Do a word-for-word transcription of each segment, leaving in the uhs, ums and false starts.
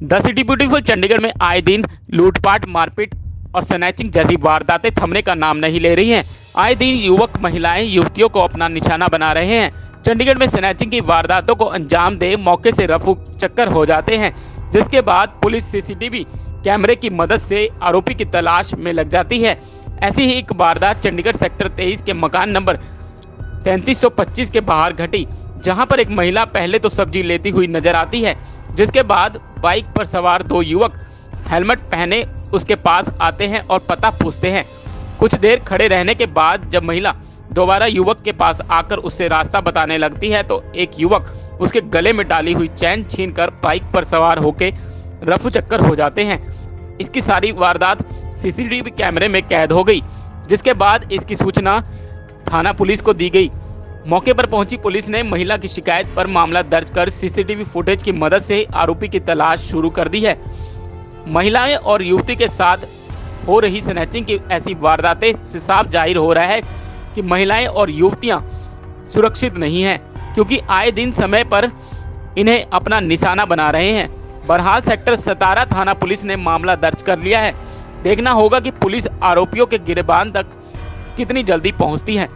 The city beautiful Chandigarh में आए दिन लूटपाट, मारपीट और स्नैचिंग जैसी वारदातें थमने का नाम नहीं ले रही हैं। आए दिन युवक महिलाएं युवतियों को अपना निशाना बना रहे हैं। चंडीगढ़ में स्नैचिंग की वारदातों को अंजाम दे मौके से रफू चक्कर हो जाते हैं, जिसके बाद पुलिस सीसीटीवी कैमरे की मदद से आरोपी की तलाश में लग जाती है। ऐसी ही एक वारदात चंडीगढ़ सेक्टर तेईस के मकान नंबर तैंतीस सौ पच्चीस के बाहर घटी, जहां पर एक महिला पहले तो सब्जी लेती हुई नजर आती है, जिसके बाद बाइक पर सवार दो युवक हेलमेट पहने उसके पास आते हैं और पता पूछते हैं। कुछ देर खड़े रहने के बाद जब महिला दोबारा युवक के पास आकर उससे रास्ता बताने लगती है तो एक युवक उसके गले में डाली हुई चैन छीनकर बाइक पर सवार होकर रफू चक्कर हो जाते हैं। इसकी सारी वारदात सीसीटीवी कैमरे में कैद हो गई, जिसके बाद इसकी सूचना थाना पुलिस को दी गई। मौके पर पहुंची पुलिस ने महिला की शिकायत पर मामला दर्ज कर सीसीटीवी फुटेज की मदद से आरोपी की तलाश शुरू कर दी है। महिलाएं और युवती के साथ हो रही स्नैचिंग की ऐसी वारदातें से साफ जाहिर हो रहा है कि महिलाएं और युवतियां सुरक्षित नहीं हैं, क्योंकि आए दिन समय पर इन्हें अपना निशाना बना रहे हैं। बहरहाल सेक्टर सतारह थाना पुलिस ने मामला दर्ज कर लिया है। देखना होगा कि पुलिस आरोपियों के गिरबान तक कितनी जल्दी पहुंचती है।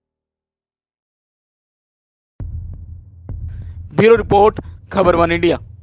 ब्यूरो रिपोर्ट, खबर वन इंडिया।